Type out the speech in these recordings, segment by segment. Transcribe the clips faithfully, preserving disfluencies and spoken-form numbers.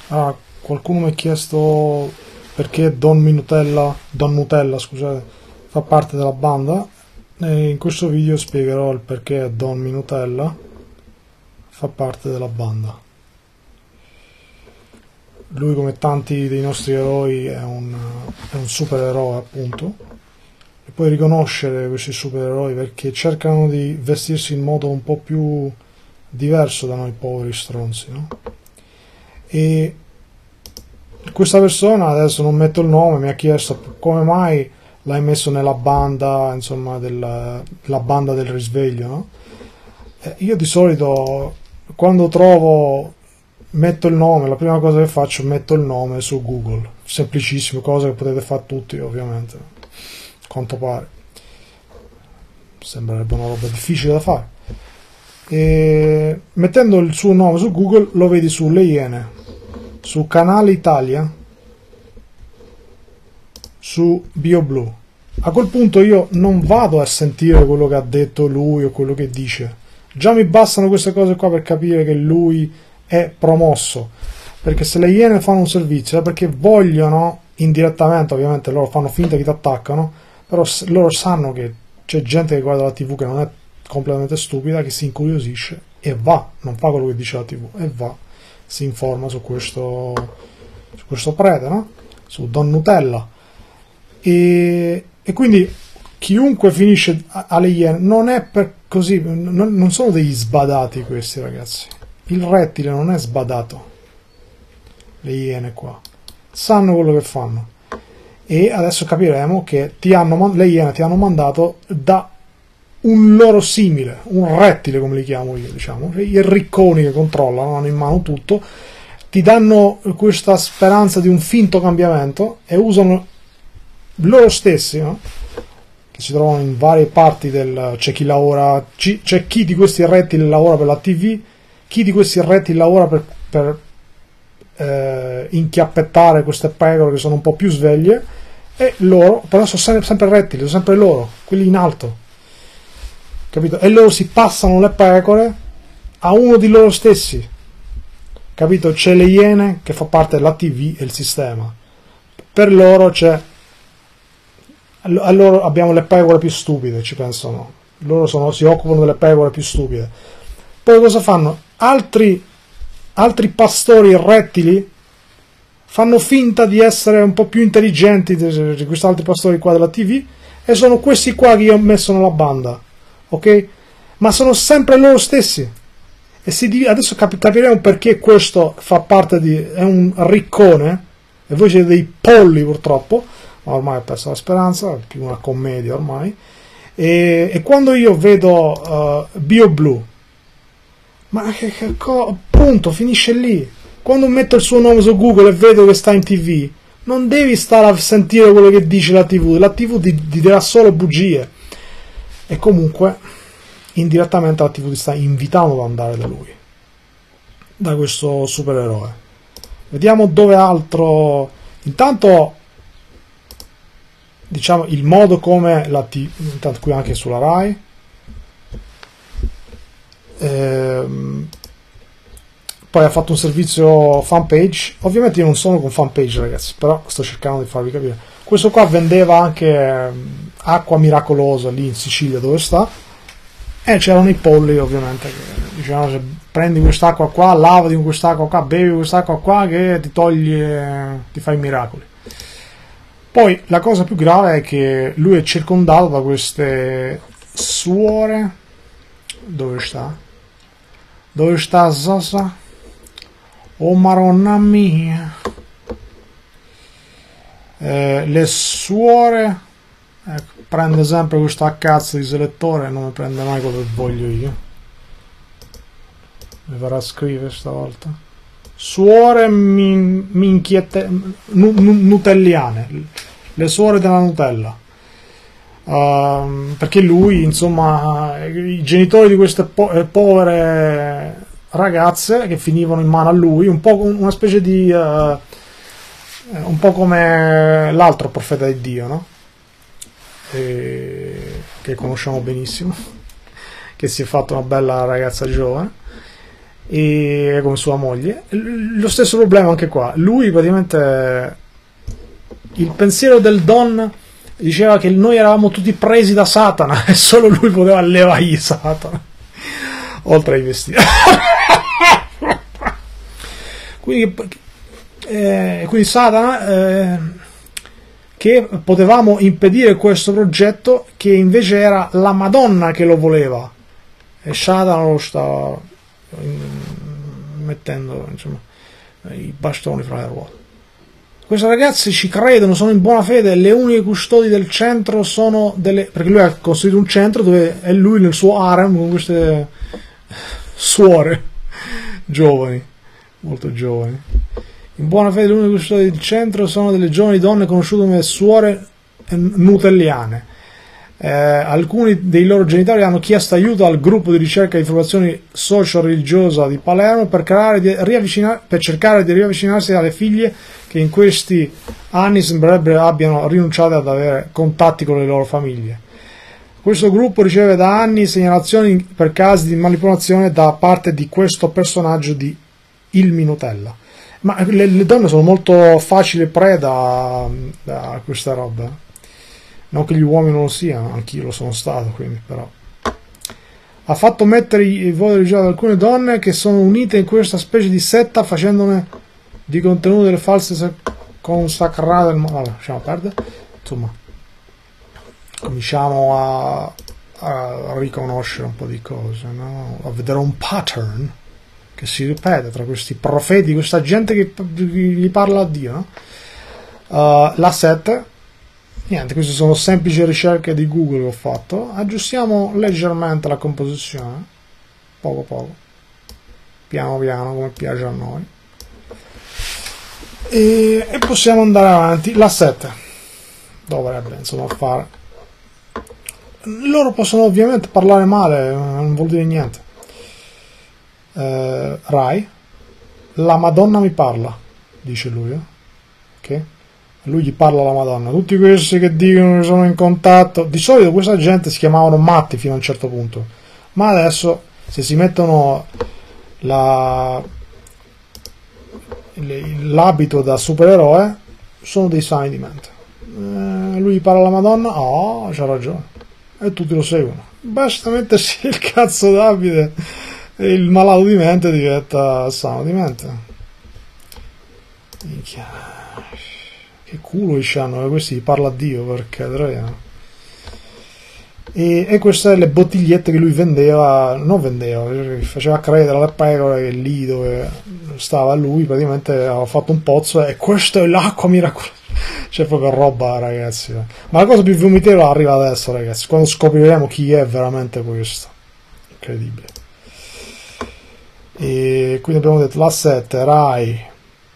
Ah, qualcuno mi ha chiesto perché Don Minutella, Don Nutella, scusate, fa parte della banda. E in questo video spiegherò il perché Don Minutella fa parte della banda. Lui, come tanti dei nostri eroi, è un, è un supereroe, appunto, e puoi riconoscere questi supereroi perché cercano di vestirsi in modo un po' più diverso da noi poveri stronzi, no? E questa persona, adesso non metto il nome, mi ha chiesto come mai l'hai messo nella banda, insomma, della, la banda del risveglio, no? Eh, io di solito, quando trovo, metto il nome, la prima cosa che faccio, metto il nome su Google, semplicissimo, cosa che potete fare tutti, ovviamente, quanto pare. Sembrerebbe una roba difficile da fare. E mettendo il suo nome su Google lo vedi sulle Iene, su Canale Italia, su BioBlue. A quel punto io non vado a sentire quello che ha detto lui o quello che dice, già mi bastano queste cose qua per capire che lui è promosso, perché se le Iene fanno un servizio è perché vogliono, indirettamente ovviamente loro fanno finta che ti attaccano, però loro sanno che c'è gente che guarda la tivù che non è completamente stupida, che si incuriosisce e va, non fa quello che dice la tivù, e va, si informa su questo, su questo prete, no? Su Don Nutella. E, e quindi chiunque finisce alle Iene non è per così, non, non sono degli sbadati questi ragazzi. Il rettile non è sbadato, le Iene qua sanno quello che fanno, e adesso capiremo che ti hanno, le Iene ti hanno mandato da un loro simile, un rettile come li chiamo io, diciamo, i ricconi che controllano, hanno in mano tutto, ti danno questa speranza di un finto cambiamento e usano loro stessi, no? Che si trovano in varie parti del... c'è chi lavora, c'è chi di questi rettili lavora per la tivù, chi di questi rettili lavora per, per eh, inchiappettare queste pecore che sono un po' più sveglie, e loro, però sono sempre, sempre rettili, sono sempre loro, quelli in alto, capito? E loro si passano le pecore a uno di loro stessi, capito? C'è le Iene che fa parte della tivù e il sistema, per loro c'è, allora abbiamo le pecore più stupide, ci pensano, loro sono, si occupano delle pecore più stupide. Poi cosa fanno? Altri, altri pastori rettili fanno finta di essere un po' più intelligenti di questi altri pastori qua della tivù, e sono questi qua che io ho messo nella banda, ok? Ma sono sempre loro stessi, e si, adesso cap- capiremo perché questo fa parte di, è un riccone e voi siete dei polli purtroppo, ma ormai ho perso la speranza, è più una commedia ormai. E, e quando io vedo uh, BioBlue, ma che, che co- punto, finisce lì. Quando metto il suo nome su Google e vedo che sta in tivù, non devi stare a sentire quello che dice la tivù, la tivù ti, ti dirà solo bugie, e comunque indirettamente la tivù ti sta invitando ad andare da lui, da questo supereroe. Vediamo dove altro. Intanto, diciamo, il modo come la tivù, intanto qui anche sulla Rai, ehm, poi ha fatto un servizio fanpage. Ovviamente io non sono con fanpage ragazzi, però sto cercando di farvi capire. Questo qua vendeva anche acqua miracolosa lì in Sicilia dove sta, e c'erano i polli ovviamente che dicevano: se prendi quest'acqua qua, lavati con quest'acqua qua, bevi quest'acqua qua che ti toglie, ti fa i miracoli. Poi la cosa più grave è che lui è circondato da queste suore. Dove sta? Dove sta Sosa? Oh maronna mia, eh, le suore, ecco, prende sempre questo cazzo di selettore, non mi prende mai quello che voglio io, mi farà scrivere stavolta. Suore min, minchiette, nu, nu, nutelliane, le suore della Nutella, uh, perché lui, insomma, i genitori di queste po- povere ragazze che finivano in mano a lui, un po' una specie di uh, un po' come l'altro profeta di Dio, no? E, che conosciamo benissimo, che si è fatto una bella ragazza giovane, e come sua moglie. Lo stesso problema anche qua, lui praticamente, il pensiero del Don diceva che noi eravamo tutti presi da Satana e solo lui poteva levargli Satana, oltre ai vestiti. quindi, eh, quindi Satana, eh, che potevamo impedire questo progetto, che invece era la Madonna che lo voleva, e Satana lo stava mettendo, insomma, i bastoni fra le ruote. Questi ragazzi ci credono, sono in buona fede, le uniche custodi del centro sono delle... perché lui ha costruito un centro dove è lui nel suo harem con queste suore giovani, molto giovani. In buona fede le uniche custodi del centro sono delle giovani donne conosciute come suore nutelliane. Eh, alcuni dei loro genitori hanno chiesto aiuto al gruppo di ricerca di informazioni socio-religiosa di Palermo per, creare di riavvicinar- per cercare di riavvicinarsi alle figlie che in questi anni sembrerebbe abbiano rinunciato ad avere contatti con le loro famiglie. Questo gruppo riceve da anni segnalazioni per casi di manipolazione da parte di questo personaggio di Il Minutella. Ma le, le donne sono molto facile preda da questa roba. Non che gli uomini non lo siano, anch'io lo sono stato, quindi però. Ha fatto mettere i voti religiosi ad alcune donne che sono unite in questa specie di setta, facendone di contenuto delle false consacrate. Vabbè, lasciamo perdere. Insomma, cominciamo a, a riconoscere un po' di cose, no? A vedere un pattern che si ripete tra questi profeti, questa gente che gli parla a Dio, no? Uh, la sette. Niente, queste sono semplici ricerche di Google che ho fatto. Aggiustiamo leggermente la composizione, poco poco, piano piano, come piace a noi, e, e possiamo andare avanti. La sette dovrebbe insomma fare. Loro possono ovviamente parlare male, non vuol dire niente. eh, Rai, la Madonna mi parla, dice lui, eh? Ok? Lui gli parla alla Madonna. Tutti questi che dicono che sono in contatto, di solito questa gente si chiamavano matti fino a un certo punto, ma adesso se si mettono la, l'abito da supereroe sono dei sani di mente. Eh, lui gli parla alla Madonna, oh, c'ha ragione, e tutti lo seguono. Basta mettersi il cazzo d'abito e il malato di mente diventa sano di mente. Minchia. Che culo che hanno, questi parla a Dio, perché e, e queste le bottigliette che lui vendeva, non vendeva, faceva credere alle pecore che lì dove stava lui praticamente aveva fatto un pozzo e questa è l'acqua miracolosa. C'è proprio roba, ragazzi. Ma la cosa più vomitevole arriva adesso, ragazzi, quando scopriremo chi è veramente questo. Incredibile. E quindi abbiamo detto la sette, Rai.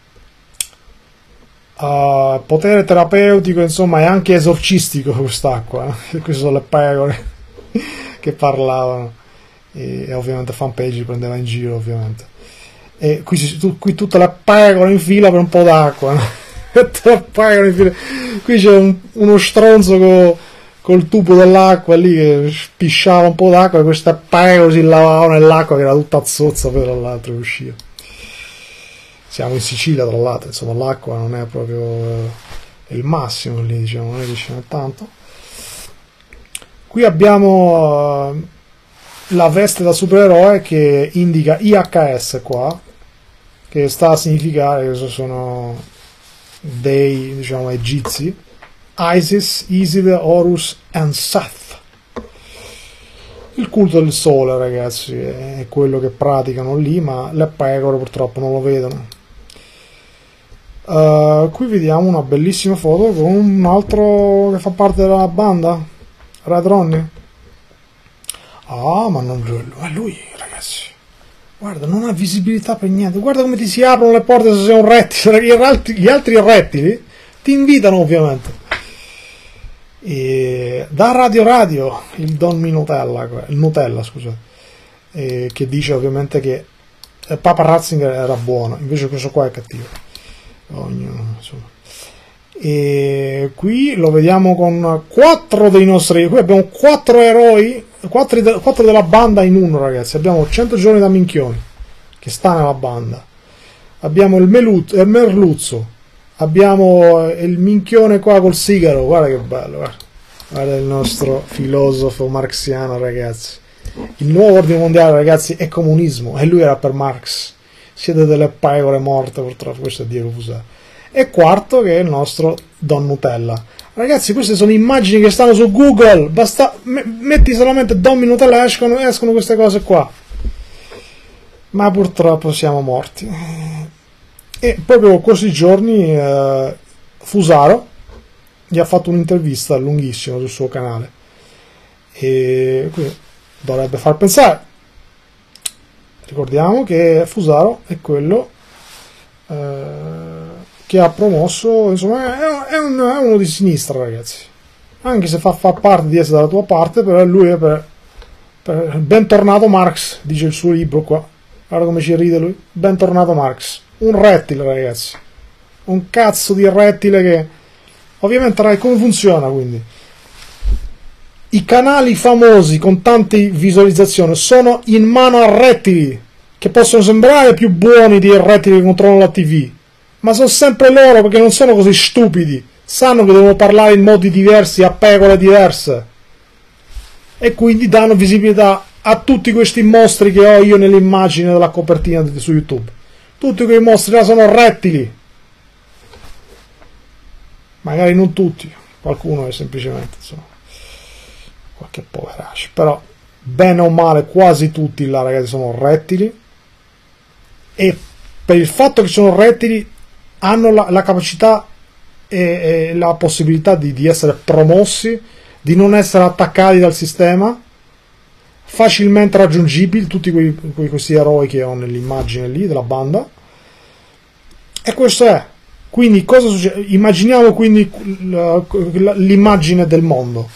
Uh, potere terapeutico, insomma, e anche esorcistico quest'acqua, eh? Queste sono le pecore che parlavano, e, e ovviamente Fanpage prendeva in giro, ovviamente, e qui, si, tu, qui tutte le pecore in fila per un po' d'acqua, no? Tutte le pecore in fila. Qui c'è un, uno stronzo co, col tubo dell'acqua lì che spisciava un po' d'acqua e queste pecore si lavavano nell'acqua che era tutta zozza per l'altro che usciva. Siamo in Sicilia, tra l'altro, insomma, l'acqua non è proprio eh, il massimo lì, diciamo, non è che ce n'è tanto. Qui abbiamo uh, la veste da supereroe che indica I H S qua, che sta a significare che sono dei, diciamo, egizi, Isis, Isis, Horus and Seth. Il culto del sole, ragazzi, è quello che praticano lì, ma le pecore purtroppo non lo vedono. Uh, qui vediamo una bellissima foto con un altro che fa parte della banda, Red Ronnie. Ah, ma non è lui, ragazzi. Guarda, non ha visibilità per niente. Guarda come ti si aprono le porte se sei un rettile. Gli altri rettili ti invitano, ovviamente. E da Radio Radio, il Don Minutella, il Nutella, scusate, e che dice ovviamente che Papa Ratzinger era buono, invece questo qua è cattivo. Ognuno, insomma. E qui lo vediamo con quattro dei nostri, qui abbiamo quattro eroi, quattro, quattro della banda in uno, ragazzi. Abbiamo cento giorni da minchioni, che sta nella banda, abbiamo il, Meluz, il merluzzo, abbiamo il minchione qua col sigaro, guarda che bello, guarda, guarda il nostro filosofo marxiano, ragazzi. Il nuovo ordine mondiale, ragazzi, è comunismo, e lui era per Marx. Siete delle pecore morte, purtroppo. Questo è Diego Fusaro. E quarto, che è il nostro Don Nutella. Ragazzi, queste sono immagini che stanno su Google, basta metti solamente Don Nutella, escono, escono queste cose qua. Ma purtroppo siamo morti. E proprio questi giorni eh, Fusaro gli ha fatto un'intervista lunghissima sul suo canale, e quindi dovrebbe far pensare. Ricordiamo che Fusaro è quello eh, che ha promosso, insomma, è, è, un, è uno di sinistra, ragazzi, anche se fa, fa parte di essere dalla tua parte, però lui è per, per bentornato Marx, dice il suo libro qua, guarda come ci ride lui, bentornato Marx, un rettile, ragazzi, un cazzo di rettile che ovviamente come funziona, quindi i canali famosi con tante visualizzazioni sono in mano a rettili che possono sembrare più buoni dei rettili che controllano la tivù, ma sono sempre loro, perché non sono così stupidi, sanno che devono parlare in modi diversi a pecore diverse, e quindi danno visibilità a tutti questi mostri che ho io nell'immagine della copertina su YouTube. Tutti quei mostri là sono rettili, magari non tutti, qualcuno è semplicemente, insomma, qualche poveraccio, però bene o male quasi tutti là, ragazzi, sono rettili, e per il fatto che sono rettili hanno la, la capacità e, e la possibilità di, di essere promossi, di non essere attaccati dal sistema, facilmente raggiungibili, tutti quei, quei, questi eroi che ho nell'immagine lì della banda, e questo è. Quindi cosa succede? Immaginiamo quindi l'immagine del mondo.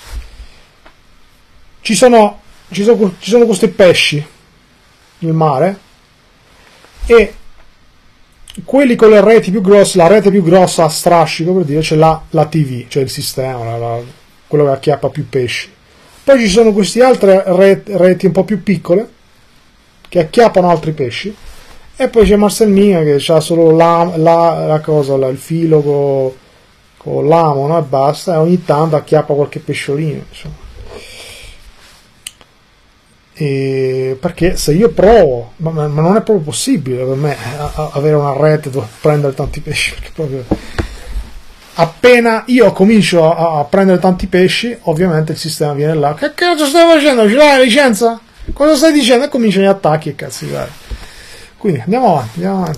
Ci sono, ci sono, ci sono questi pesci nel mare, e quelli con le reti più grosse, la rete più grossa a strascico, per dire, c'è la, la tivù, cioè il sistema, la, la, quello che acchiappa più pesci. Poi ci sono queste altre reti, reti un po' più piccole che acchiappano altri pesci, e poi c'è Marcelmina che ha solo la, la, la cosa, la, il filo con, con l'amo, no? E basta, e ogni tanto acchiappa qualche pesciolino, insomma. E perché se io provo, ma, ma non è proprio possibile per me a, a avere una rete dove prendere tanti pesci, perché proprio appena io comincio a, a prendere tanti pesci, ovviamente il sistema viene là, che cazzo stai facendo? Ce l'hai la licenza? Cosa stai dicendo? E cominciano gli attacchi e cazzo di cazzo. Quindi andiamo avanti, andiamo avanti.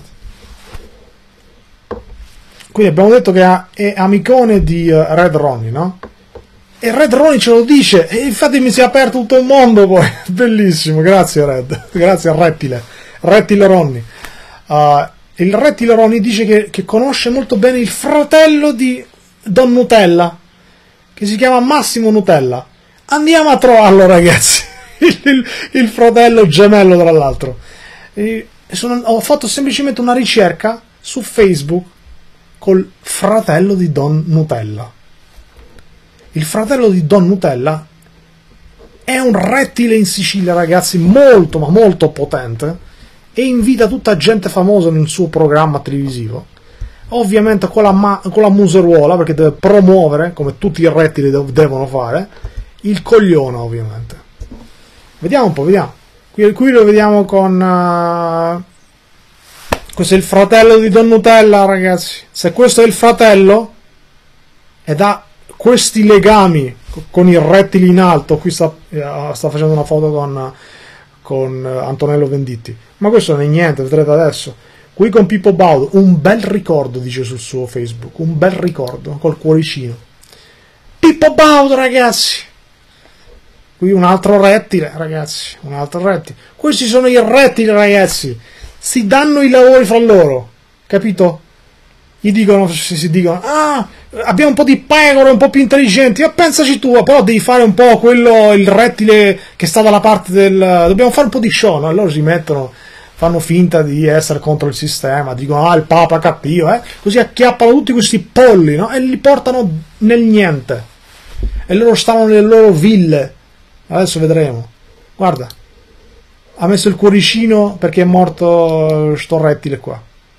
Quindi abbiamo detto che è amicone di uh, Red Ronnie, no? E Red Ronnie ce lo dice, e infatti mi si è aperto tutto il mondo poi. Bellissimo, grazie Red, grazie al rettile, rettile Ronnie. Uh, il rettile Ronnie dice che, che conosce molto bene il fratello di Don Nutella, che si chiama Massimo Nutella. Andiamo a trovarlo, ragazzi, il, il, il fratello gemello tra l'altro. E sono, ho fatto semplicemente una ricerca su Facebook col fratello di Don Nutella. Il fratello di Don Nutella è un rettile in Sicilia, ragazzi, molto ma molto potente, e invita tutta gente famosa nel suo programma televisivo, ovviamente con la, ma- con la museruola, perché deve promuovere, come tutti i rettili dev- devono fare, il coglione, ovviamente. Vediamo un po', vediamo. Qui, qui lo vediamo con... Uh... questo è il fratello di Don Nutella, ragazzi. Se questo è il fratello, ed ha questi legami con i rettili in alto, qui sta, sta facendo una foto con, con Antonello Venditti, ma questo non è niente, vedrete adesso. Qui con Pippo Baudo, un bel ricordo, dice sul suo Facebook, un bel ricordo col cuoricino. Pippo Baudo, ragazzi. Qui un altro rettile, ragazzi, un altro rettile. Questi sono i rettili, ragazzi, si danno i lavori fra loro, capito? Gli dicono, si, si dicono, ah, abbiamo un po' di pecore un po' più intelligenti, ma pensaci tu, però devi fare un po' quello, il rettile che sta dalla parte del... dobbiamo fare un po' di show, no? Allora si mettono, fanno finta di essere contro il sistema, dicono, ah, il Papa cattivo, eh? Così acchiappano tutti questi polli, no? E li portano nel niente, e loro stanno nelle loro ville. Adesso vedremo, guarda, ha messo il cuoricino perché è morto sto rettile qua.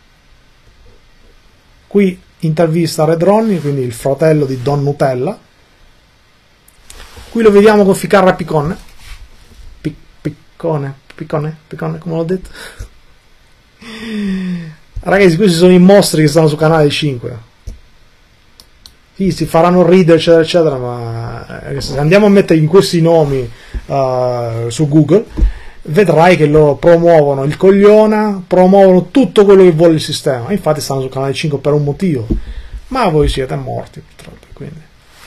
Qui intervista Red Ronnie, quindi il fratello di Don Nutella. Qui lo vediamo con Ficarra Piccone. Pic, piccone, piccone, piccone, come l'ho detto. Ragazzi, questi sono i mostri che stanno su Canale cinque. Sì, si faranno ridere, eccetera, eccetera, ma se andiamo a mettere in questi nomi uh, su Google, vedrai che lo promuovono il cogliona, promuovono tutto quello che vuole il sistema. Infatti stanno su Canale cinque per un motivo, ma voi siete morti purtroppo. Quindi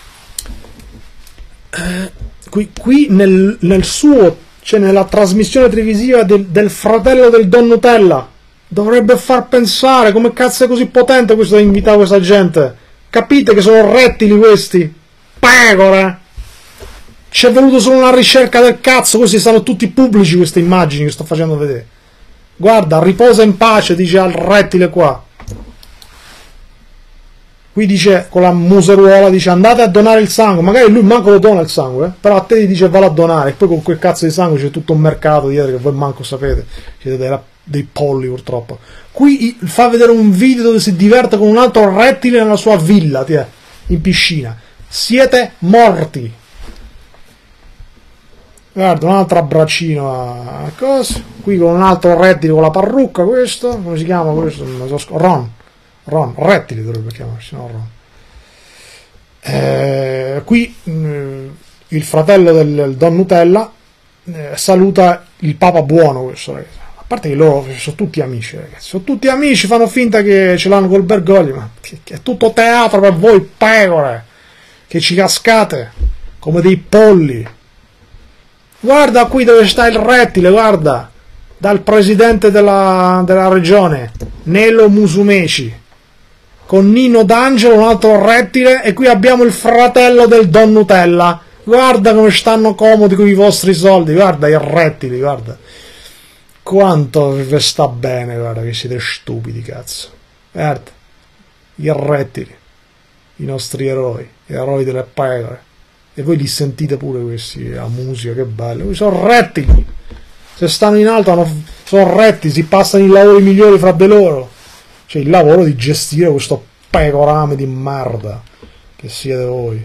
eh, qui, qui nel, nel suo, cioè nella trasmissione televisiva del, del fratello del Don Nutella, dovrebbe far pensare come cazzo è così potente questo da invitare questa gente. Capite che sono rettili questi? Pecore! Ci è venuto solo una ricerca del cazzo, questi stanno tutti pubblici queste immagini che sto facendo vedere. Guarda, riposa in pace, dice al rettile qua. Qui dice, con la museruola, dice andate a donare il sangue. Magari lui manco lo dona il sangue, eh? Però a te gli dice vado a donare. E poi con quel cazzo di sangue c'è tutto un mercato dietro che voi manco sapete. Siete dei, dei polli purtroppo. Qui fa vedere un video dove si diverte con un altro rettile nella sua villa, tiè, in piscina. Siete morti. Guarda, un altro abbraccino a, a cosa. Qui con un altro rettile con la parrucca, questo. Come si chiama questo? Ron. Ron. Rettile dovrebbe chiamarsi, no Ron. Eh, qui mh, il fratello del, del Don Nutella eh, saluta il Papa Buono, questo ragazzi. A parte che loro sono tutti amici, ragazzi. Sono tutti amici, fanno finta che ce l'hanno col Bergoglio, ma che, che è tutto teatro per voi, pecore, che ci cascate come dei polli. Guarda qui dove sta il rettile, guarda, dal presidente della, della regione, Nelo Musumeci, con Nino D'Angelo, un altro rettile, e qui abbiamo il fratello del Don Nutella. Guarda come stanno comodi con i vostri soldi, guarda i rettili, guarda. Quanto vi sta bene, guarda che siete stupidi, cazzo. Guarda, i rettili, i nostri eroi, gli eroi delle pecore. E voi li sentite pure questi, la musica, che bello. Questi sono rettili. Se stanno in alto hanno, sono rettili, si passano i lavori migliori fra di loro. Cioè il lavoro di gestire questo pecorame di merda che siete voi.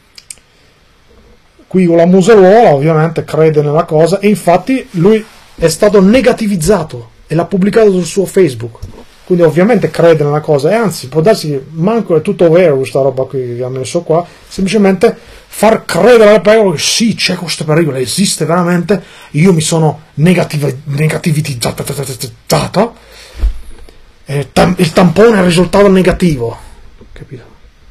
Qui con la museruola ovviamente crede nella cosa, e infatti lui è stato negativizzato e l'ha pubblicato sul suo Facebook, quindi ovviamente crede nella cosa, e anzi può darsi che manco è tutto vero questa roba qui che ha messo qua, semplicemente far credere alle pecore che sì, c'è questo pericolo, esiste veramente, io mi sono negativ- negativizzato e tam- il tampone è il risultato negativo, capito?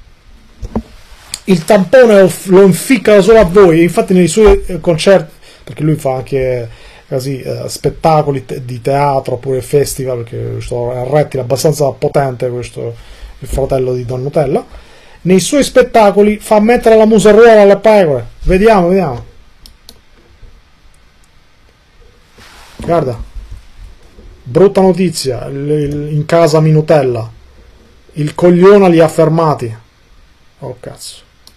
Il tampone lo inficca solo a voi, infatti nei suoi concerti, perché lui fa anche così, eh, spettacoli te- di teatro oppure festival, perché questo è un rettile abbastanza potente, questo il fratello di Don Nutella. Nei suoi spettacoli fa mettere la museruola alle pecore. Vediamo, vediamo. Guarda, brutta notizia in casa Minutella, il cogliona li ha fermati. Oh cazzo.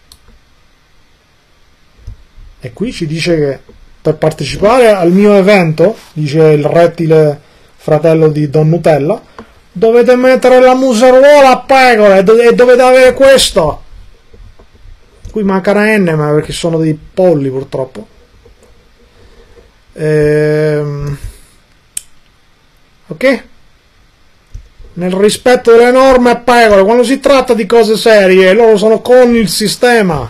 E qui ci dice che per partecipare al mio evento, dice il rettile fratello di Don Nutella, dovete mettere la museruola a pecore e dovete avere questo. Qui manca una N, ma perché sono dei polli purtroppo. Ehm... ok? Nel rispetto delle norme a pecore, quando si tratta di cose serie, loro sono con il sistema.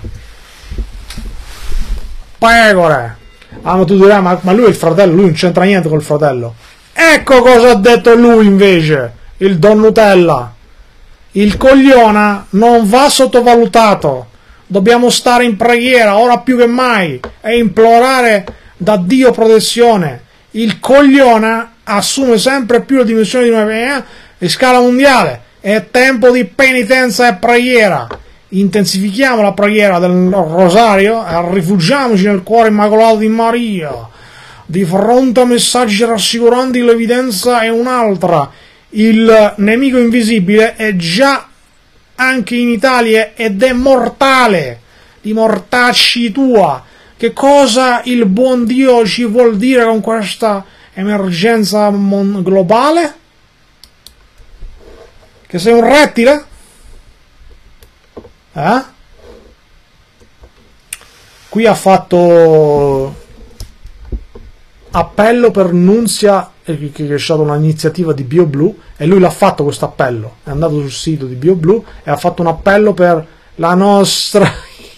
Pecore. Ah, ma tu dirai, ma, ma lui è il fratello, lui non c'entra niente col fratello. Ecco cosa ha detto lui invece, il Don Nutella. Il cogliona non va sottovalutato. Dobbiamo stare in preghiera, ora più che mai, e implorare da Dio protezione. Il cogliona assume sempre più la dimensione di una di scala mondiale. È tempo di penitenza e preghiera. Intensifichiamo la preghiera del rosario e rifugiamoci nel cuore immacolato di Maria. Di fronte a messaggi rassicuranti l'evidenza è un'altra. Il nemico invisibile è già anche in Italia ed è mortale. Di mortacci tua. Che cosa il buon Dio ci vuol dire con questa Emergenza mon- globale? Che sei un rettile? Eh? Qui ha fatto appello per Nunzia, che è stata un'iniziativa di BioBlue, e lui l'ha fatto questo appello, è andato sul sito di BioBlue e ha fatto un appello per la nostra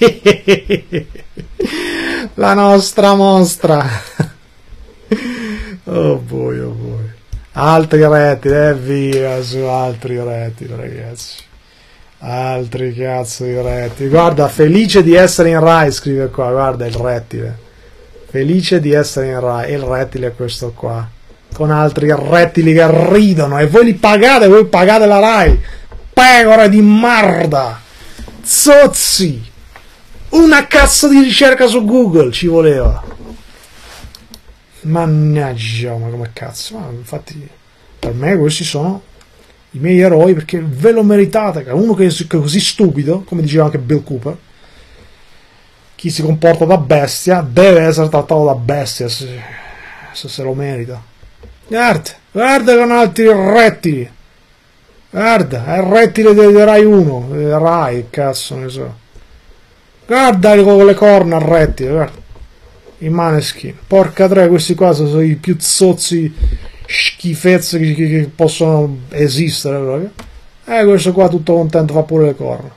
la nostra mostra. Oh boy, oh boy. Altri rettili, e eh, via su altri rettili, ragazzi. Altri cazzo di rettili. Guarda, felice di essere in Rai, scrive qua, guarda il rettile. Felice di essere in Rai. E il rettile è questo qua. Con altri rettili che ridono. E voi li pagate, voi pagate la Rai. Pecore di merda. Zozzi. Una cazzo di ricerca su Google ci voleva. Mannaggia, ma come cazzo. Ma infatti, per me questi sono i miei eroi, perché ve lo meritate. Uno che è così stupido, come diceva anche Bill Cooper, chi si comporta da bestia deve essere trattato da bestia, se se, se lo merita. Guarda, guarda con altri rettili. Guarda, è il rettile del Rai uno, Rai, cazzo ne so. Guarda con le corna il rettile, guarda. I Maneskin. Porca tre, questi qua sono i più zozzi schifezze che, che, che possono esistere proprio. E questo qua tutto contento fa pure le corna.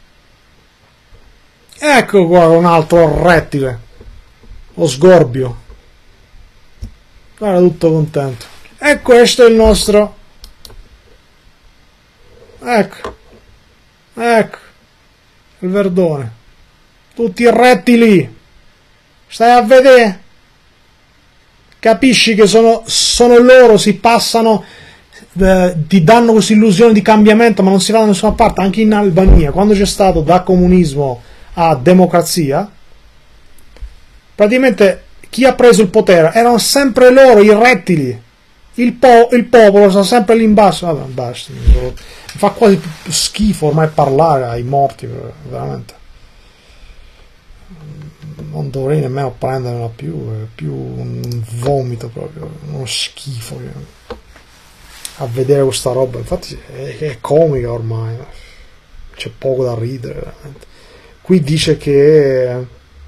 Ecco qua un altro rettile, lo sgorbio, guarda, tutto contento. E questo è il nostro, ecco, ecco il verdone, tutti i rettili. Stai a vedere, capisci che sono, sono loro, si passano, eh, ti danno questa illusione di cambiamento, ma non si va da nessuna parte. Anche in Albania, quando c'è stato da comunismo a democrazia, praticamente chi ha preso il potere erano sempre loro, i rettili. Il, po il popolo sta sempre lì in basso. Vabbè, basta, mi fa quasi schifo ormai parlare ai morti, veramente. Non dovrei nemmeno prenderla più, è più un vomito proprio, uno schifo a vedere questa roba. Infatti è, è comica ormai, c'è poco da ridere veramente. Qui dice che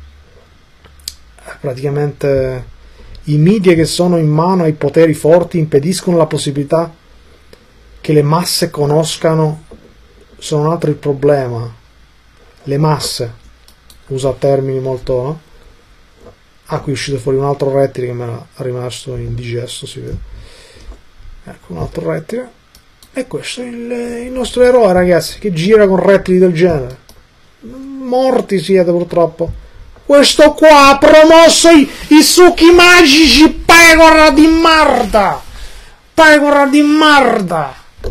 praticamente i media che sono in mano ai poteri forti impediscono la possibilità che le masse conoscano. Sono un altro il problema. Le masse, usa termini molto, no? Ah, qui è uscito fuori un altro rettile che mi era rimasto indigesto, si vede. Ecco un altro rettile. E questo è il, il nostro eroe, ragazzi, che gira con rettili del genere. Morti siete purtroppo. Questo qua ha promosso i, i succhi magici, pecora di merda, pecora di merda.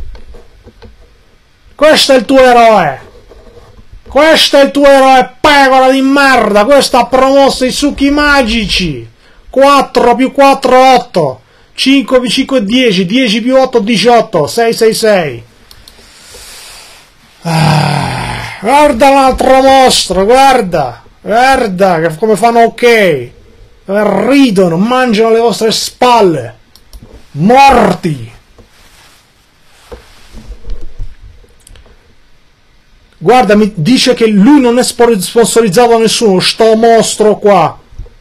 Questo è il tuo eroe, questo è il tuo eroe, pecora di merda. Questo ha promosso i succhi magici. Quattro più quattro otto, cinque più cinque dieci, dieci più otto diciotto, sei sei sei. Ah, guarda un altro mostro, guarda, guarda che come fanno ok, ridono, mangiano le vostre spalle, morti. Guarda, mi dice che lui non è sponsorizzato da nessuno, sto mostro qua.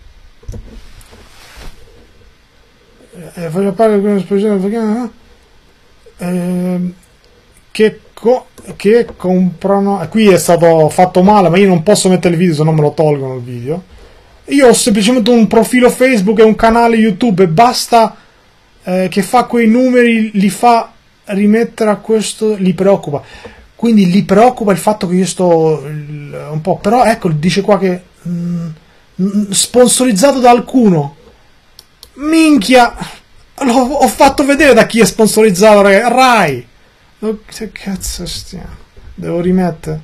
Eh, voglio parlare con un'esposizione eh, che, co che comprano. Qui è stato fatto male, ma io non posso mettere il video se non me lo tolgono il video. Io ho semplicemente un profilo Facebook e un canale YouTube e basta eh, che fa quei numeri, li fa rimettere a questo, li preoccupa. Quindi li preoccupa il fatto che io sto un po', però ecco, dice qua che mh, sponsorizzato da alcuno. Minchia, ho fatto vedere da chi è sponsorizzato, ragazzi. Rai. Che cazzo stiamo? Devo rimettere.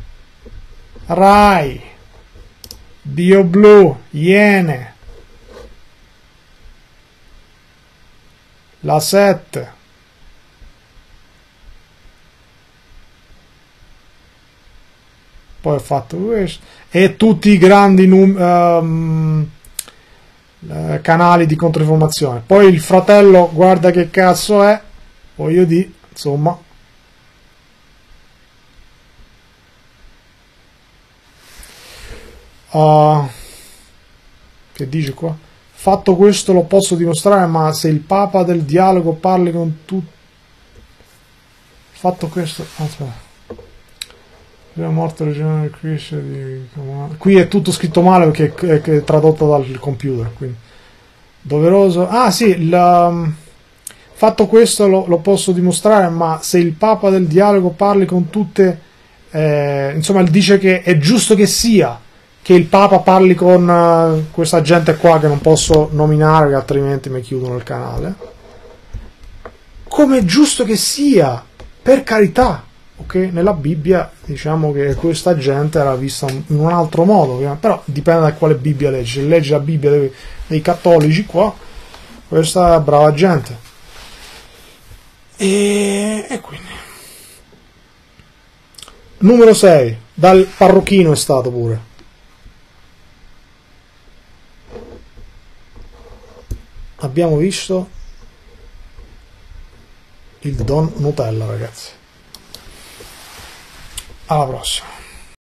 Rai. BioBlue, Iene. La sette. Poi ho fatto questo. E tutti i grandi numeri. Um, eh, canali di controinformazione. Poi il fratello, guarda che cazzo è, voglio dire, insomma. Uh, che dice qua? Fatto questo lo posso dimostrare, ma se il Papa del dialogo parli con tutti... Fatto questo... Aspetta. La morte regionale del Cristo di... Qui è tutto scritto male perché è, è tradotto dal computer, quindi doveroso. Ah sì, la... fatto questo lo, lo posso dimostrare, ma se il Papa del dialogo parli con tutte, eh, insomma, dice che è giusto che sia che il Papa parli con uh, questa gente qua che non posso nominare, che altrimenti mi chiudono il canale. Come è giusto che sia, per carità. Ok, nella Bibbia diciamo che questa gente era vista in un altro modo, però dipende da quale Bibbia leggi. Se leggi la Bibbia dei, dei cattolici qua, questa è brava gente. E, e quindi numero sei, dal parrocchino è stato pure. Abbiamo visto il Don Nutella, ragazzi. Alla prossima.